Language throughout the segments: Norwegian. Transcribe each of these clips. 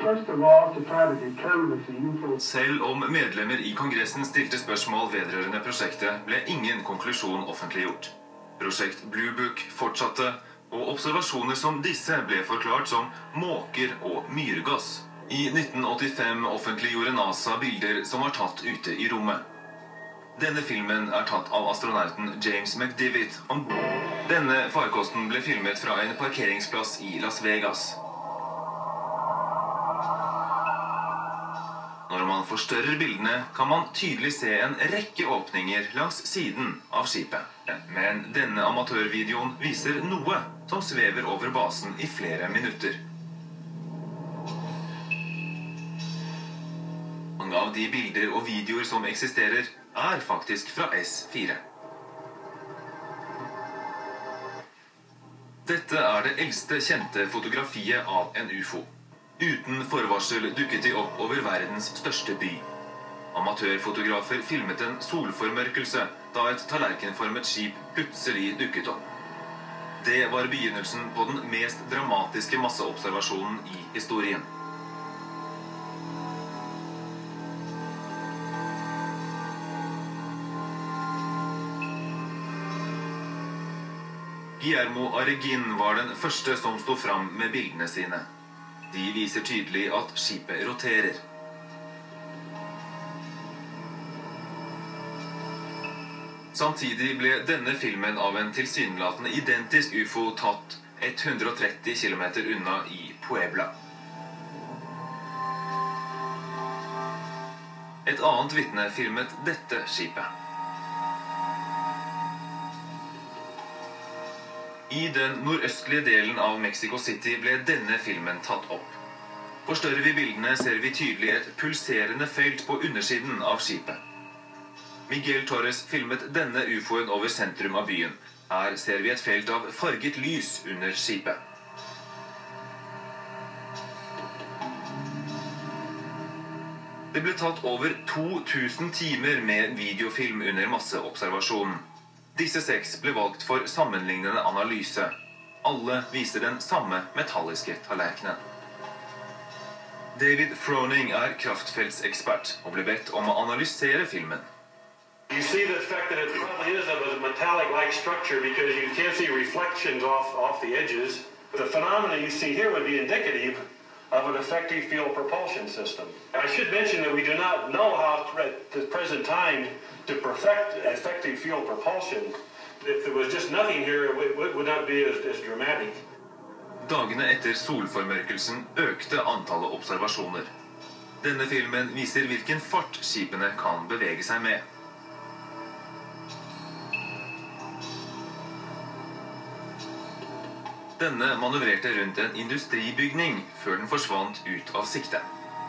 Selv om medlemmer i Kongressen stilte spørsmål vedrørende prosjektet, ble ingen konklusjon offentliggjort. Prosjekt Blue Book fortsatte, og observasjoner som disse ble forklart som måker og myrgass. I 1985 offentliggjorde NASA bilder som var tatt ute i rommet. Denne filmen er tatt av astronauten James McDivitt om bord. Denne farkosten ble filmet fra en parkeringsplass i Las Vegas. Når man forstørrer bildene, kan man tydelig se en rekke åpninger langs siden av skipet. Men denne amatørvideoen viser noe som svever over basen i flere minutter. Mange av de bilder og videoer som eksisterer, er faktisk fra S4. Dette er det eldste kjente fotografiet av en UFO. Uten forvarsel dukket de opp over verdens største by. Amatørfotografer filmet en solformørkelse da et tallerkenformet skip plutselig dukket opp. Det var begynnelsen på den mest dramatiske masseobservasjonen i historien. Guillermo Aregin var den første som stod fram med bildene sine. De viser tydelig at skipet roterer. Samtidig ble denne filmen av en tilsynelatende identisk UFO tatt 130 km unna i Puebla. Et annet vitne filmet dette skipet. I den nordøstlige delen av Mexico City ble denne filmen tatt opp. Forstørrer vi bildene, ser vi tydelig et pulserende felt på undersiden av skipet. Miguel Torres filmet denne UFO-en over sentrum av byen. Her ser vi et felt av farget lys under skipet. Det ble tatt over 2000 timer med videofilm under masseobservasjonen. Disse 6 ble valgt for sammenlignende analyse. Alle viser den samme metalliske tallerkenen. David Froning er kraftfeltsekspert og ble bedt om å analysere filmen. You see the fact that it probably is of a metallic-like structure because you can't see reflections off the edges. The phenomena you see here would be indicative of an effective field propulsion system. I should mention that we do not know how at the present time to perfect effective fuel propulsion. If there was just nothing here, it would not be as dramatic. Dagene etter solformørkelsen økte antallet observasjoner. Denne filmen viser hvilken fart skipene kan bevege seg med. Denne manøvrerte rundt en industribygning før den forsvant ut av sikte.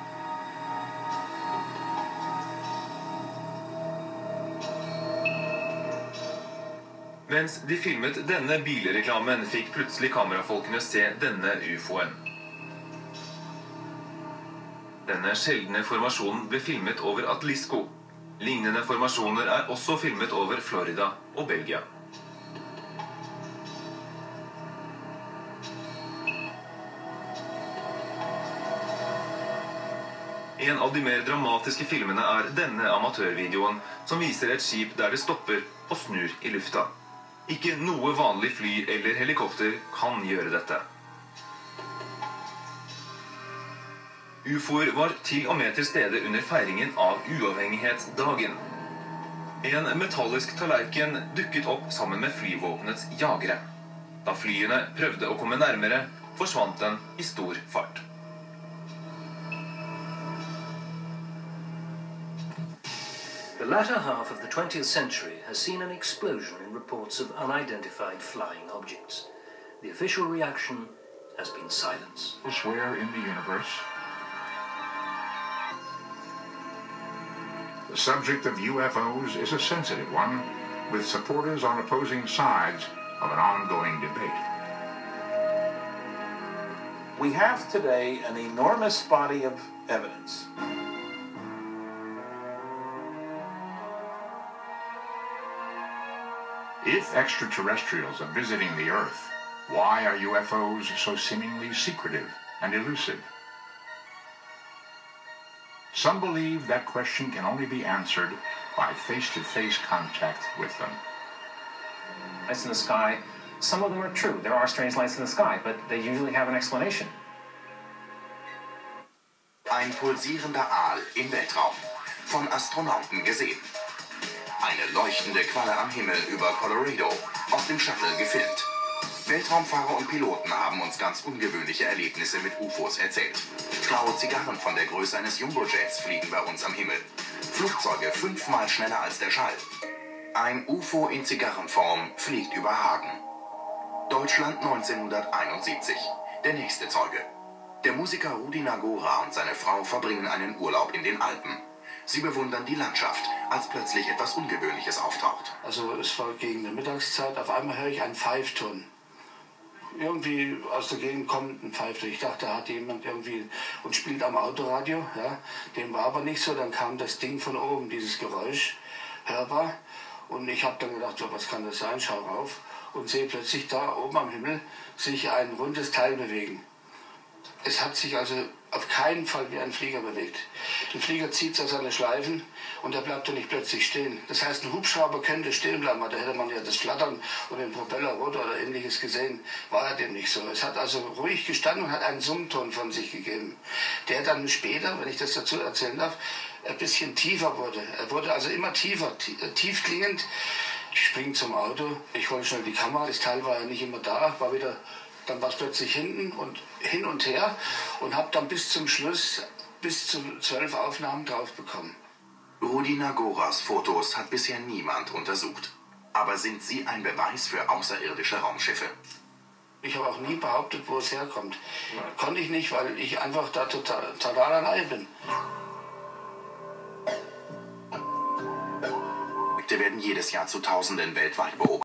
Mens de filmet denne bilreklamen, fikk plutselig kamerafolkene se denne UFO-en. Denne sjeldne formasjonen ble filmet over Atlisco. Lignende formasjoner er også filmet over Florida og Belgia. En av de mer dramatiske filmene er denne amatørvideoen, som viser et skip der det stopper og snur i lufta. Ikke noe vanlig fly eller helikopter kan gjøre dette. UFO'er var til og med til stede under feiringen av uavhengighetsdagen. En metallisk tallerken dukket opp sammen med flyvåpenets jagere. Da flyene prøvde å komme nærmere, forsvant den i stor fart. The latter half of the 20th century has seen an explosion in reports of unidentified flying objects. The official reaction has been silence. Elsewhere in the universe, the subject of UFOs is a sensitive one, with supporters on opposing sides of an ongoing debate. We have today an enormous body of evidence. If extraterrestrials are visiting the Earth, why are UFOs so seemingly secretive and elusive? Some believe that question can only be answered by face-to-face contact with them. Lights in the sky, some of them are true. There are strange lights in the sky, but they usually have an explanation. Ein pulsierender Aal im Weltraum. Von Astronauten gesehen. Eine leuchtende Qualle am Himmel über Colorado. Aus dem Shuttle gefilmt. Weltraumfahrer und Piloten haben uns ganz ungewöhnliche Erlebnisse mit UFOs erzählt. Blaue Zigarren von der Größe eines Jumbojets fliegen bei uns am Himmel. Flugzeuge 5-mal schneller als der Schall. Ein UFO in Zigarrenform fliegt über Hagen. Deutschland 1971. Der nächste Zeuge. Der Musiker Rudi Nagora und seine Frau verbringen einen Urlaub in den Alpen. Sie bewundern die Landschaft, als plötzlich etwas Ungewöhnliches auftaucht. Also es war gegen die Mittagszeit, auf einmal höre ich einen Pfeifton. Irgendwie aus der Gegend kommt ein Pfeifton. Ich dachte, da hat jemand irgendwie und spielt am Autoradio. Ja. Dem war aber nicht so, dann kam das Ding von oben, dieses Geräusch, hörbar. Und ich habe dann gedacht, so, was kann das sein, schau rauf und sehe plötzlich da oben am Himmel sich ein rundes Teil bewegen. Es hat sich also auf keinen Fall wie ein Flieger bewegt. Ein Flieger zieht so seine Schleifen und er bleibt doch nicht plötzlich stehen. Das heißt, ein Hubschrauber könnte stehen bleiben, da hätte man ja das Flattern und den Propellerrotor oder ähnliches gesehen. War er dem nicht so. Es hat also ruhig gestanden und hat einen Summton von sich gegeben, der dann später, wenn ich das dazu erzählen darf, ein bisschen tiefer wurde. Er wurde also immer tiefer, tief klingend. Ich springe zum Auto, ich hole schnell die Kamera, das Teil war ja nicht immer da, war wieder... Dann war es plötzlich hinten und hin und her und habe dann bis zum Schluss, bis zu 12 Aufnahmen drauf bekommen. Rudi Nagoras Fotos hat bisher niemand untersucht. Aber sind sie ein Beweis für außerirdische Raumschiffe? Ich habe auch nie behauptet, wo es herkommt. Konnte ich nicht, weil ich einfach da total allein bin. Die werden jedes Jahr zu Tausenden weltweit beobachtet.